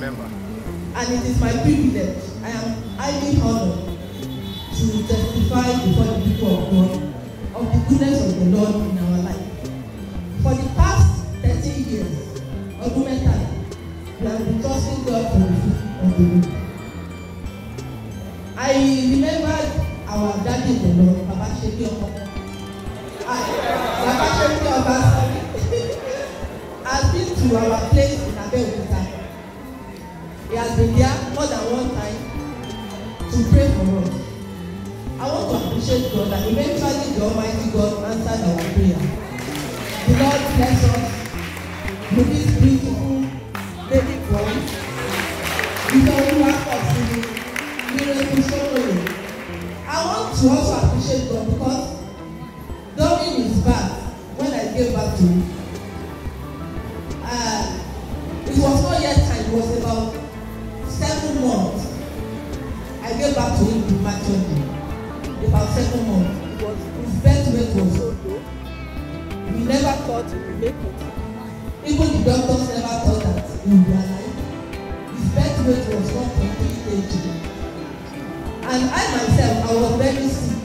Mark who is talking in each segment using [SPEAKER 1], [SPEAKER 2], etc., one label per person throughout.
[SPEAKER 1] member.
[SPEAKER 2] And it is my privilege, I am highly honored to testify before the people of God of the goodness of the Lord in our life. For the past 13 years, we have been trusting God for the fruit of the womb. I remember our daddy in the Lord, Baba Sheki Oba. Baba Sheki Oba has been to our place in Abeokuta. He has been there more than one time to pray for us. I want to appreciate God that eventually the Almighty God answered our prayer. The Lord bless us with this beautiful baby boy. We don't want us to be miracle showing. I want to also appreciate God because during his birth, when I gave birth to him, it was not yet time, it was about 7 months. I gave back to him prematurely. About 7 months. His birth weight was so low. We never thought he would make it. Even the doctors never thought that he would be alive. His birth weight was 1.3 kg. And I myself, I was very sick.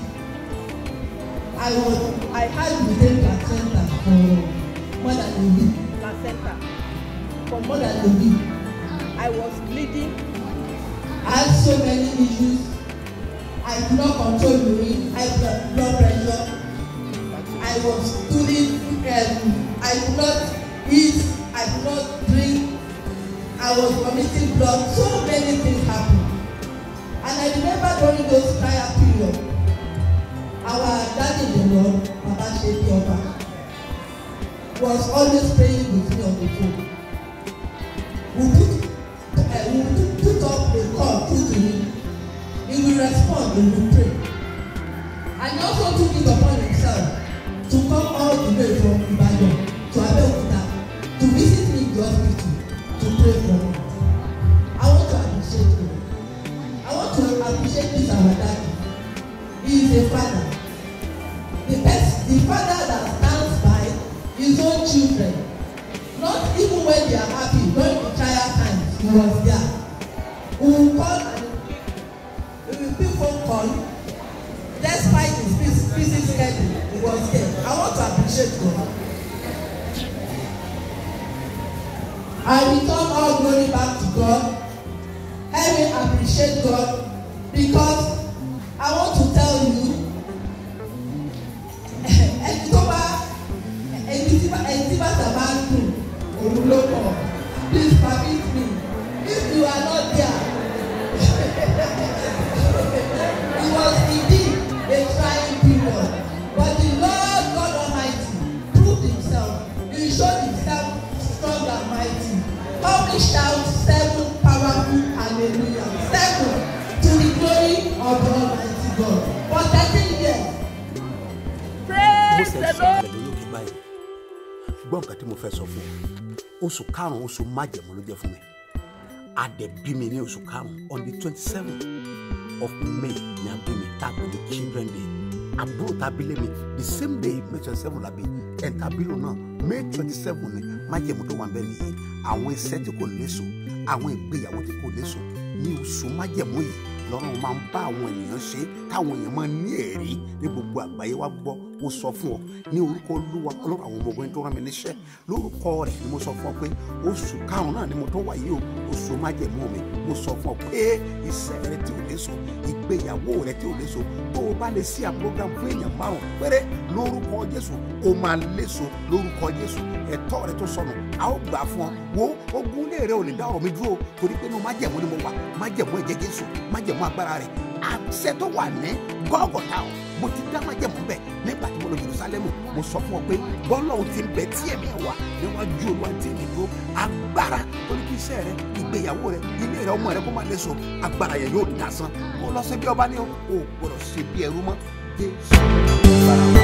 [SPEAKER 2] I had retained placenta for more than a week. For more than a week. I was bleeding. I had so many issues. I could not control urine, high blood pressure. I was stooling, I could not eat, I could not drink. I was vomiting blood. So many things happened. And I remember during those trial periods, our daddy in the Lord, Baba Sheki Oba, was always praying with me on the phone. We would put up a call through to him. He will respond, he will pray. And he also took it upon himself to come all the way from Ibadan to Abeokuta to visit me in the hospital to pray for me. I want to appreciate him. I want to appreciate this our daddy. He is a father. The father that stands by his own children. Not even when they are happy, during the trial times, he was there. He will call and call, despite his busy schedule, he was there. I want to appreciate God. I return all glory back to God. I will appreciate God because I want to tell you, please permit me. If you are not there, it was indeed a trying period. But the Lord God Almighty proved himself. He showed himself strong and mighty. Help me shout 7 powerful hallelujah. 7 to the glory of the Almighty God. For 13 years. Praise the Lord.
[SPEAKER 3] Gbọ́n kàtí mo fẹ́ sọ fún oṣù karùn-ún oṣù májẹ̀mú ló jẹ́ fún mi. Adẹ̀bí mi ní oṣù karùn-ún on the 27th of May ní abí mi tàbí the children day. Àbúrò tàbí lé mi the same day May 27 làbí ẹ̀ tàbí lò náà May 27 ni májẹ̀mú tó wà ń bẹ́ nìyí. Àwọn iṣẹ́ tí kò léso, àwọn ìgbéyàwó tí kò léso ní oṣù májẹ̀mú yìí lọ́rùn máa ń bá àwọn ènìyàn ṣe táwọn èèyàn máa ní ẹ̀rí ní gbogbo àgbáyé wá gbọ́. Mo sọ fún ọ ní orúkọ Olúwa Ọlọ́run àwọn ọmọ ogun tó rán mi níṣẹ́ lórúkọ rẹ̀ ni mo sọ fún ọ pé oṣù karùn-ún náà ni mo tó wà yìí o oṣù májẹ̀mú mi. Mo sọ fún ọ pé iṣẹ́ rẹ tí ò léso, ìgbéyàwó rẹ tí ò léso, tó o bá lè ṣí à program fún èèyàn 5 péré lórúkọ Jésù o máa léso lórúkọ Jésù. Ẹ̀tọ́ rẹ tó sọnù a ó gbà fún ọ. Wo ogun ilé rẹ ò lè dá ọ̀rọ̀ mi dúró torí pé inú májẹ̀mú ni mo wà. Májẹ̀mú ẹ̀jẹ̀ Jésù, májẹ̀mú agbára rẹ̀, àṣẹ tó wà ní Gọ́gọ́tà o. Mo ti dá májẹ̀mú bẹ̀ nígbà tí mo lọ Jerúsálẹ́mù. Mo sọ fún ọ pé bọ́lọ́hun ti ń bẹ tí ẹ̀mí ẹ̀ wà níwájú Olúwa tí èmi dúró. Agbára torí kí iṣẹ́ rẹ, ìgbéyàwó rẹ, ilé rẹ, ọmọ rẹ kó má lè so. Agbára yẹn yóò dásán. Mo lọ sí bí ọba ní o gbọ́dọ̀ ṣe bí ẹrú mọ́. Jésù.